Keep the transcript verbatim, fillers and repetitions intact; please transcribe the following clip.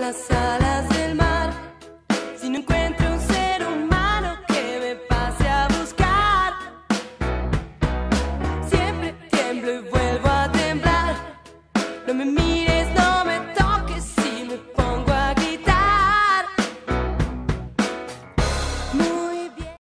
las alas del mar. Si no encuentro un ser humano que me pase a buscar, siempre tiemblo y vuelvo a temblar. No me mires